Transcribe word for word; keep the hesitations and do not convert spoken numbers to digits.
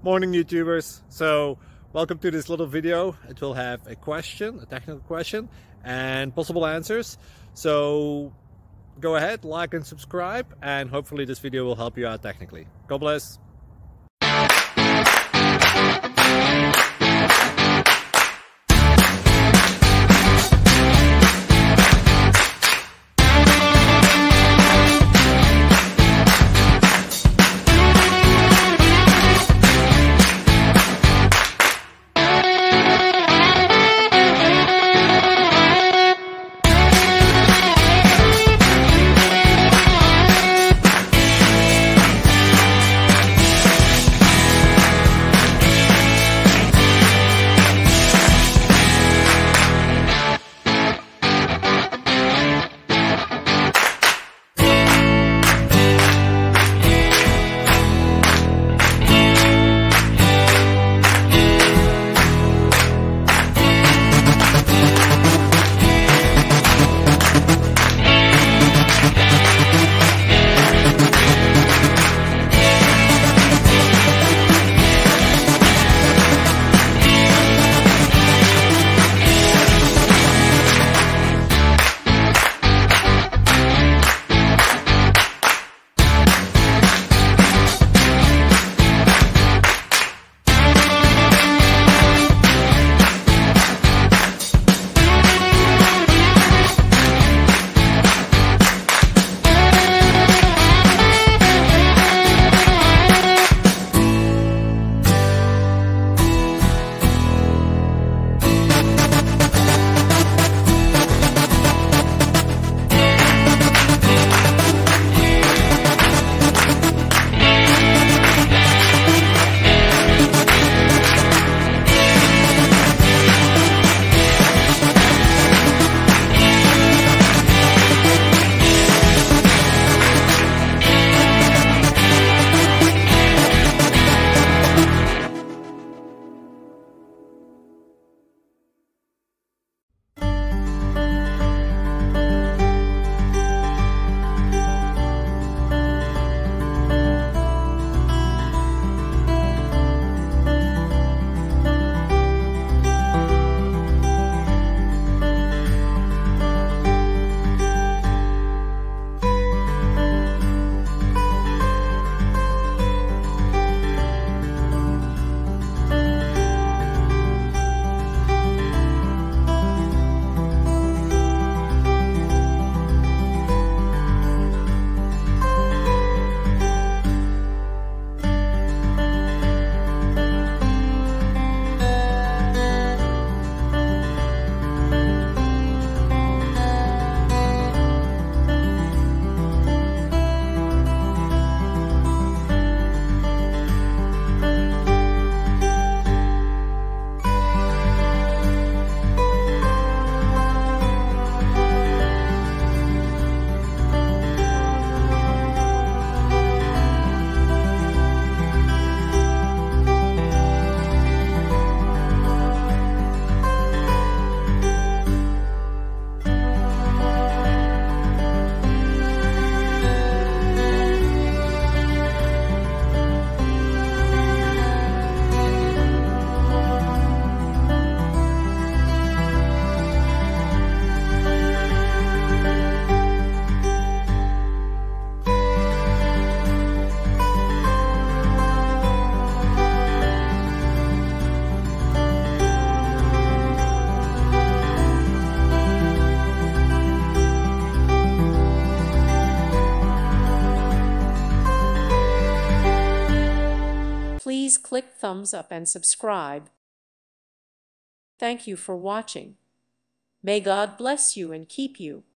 Morning YouTubers. So welcome to this little video. It will have a question, a technical question, and possible answers. So go ahead, like and subscribe, and hopefully this video will help you out technically. God bless. Please click thumbs up and subscribe. Thank you for watching. May God bless you and keep you.